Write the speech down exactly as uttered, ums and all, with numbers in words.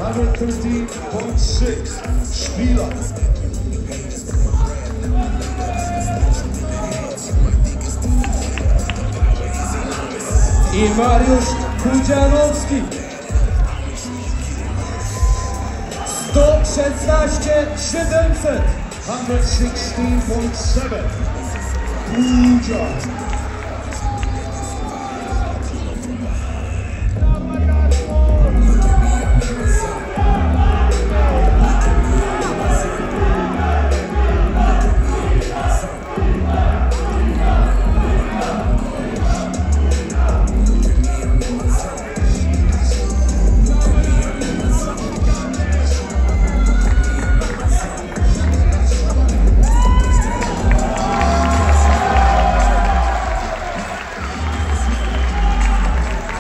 one thirteen point six, Szpila. I Mariusz Pudzianowski. sto szesnaście siedemset, one sixteen point seven, Pudzia.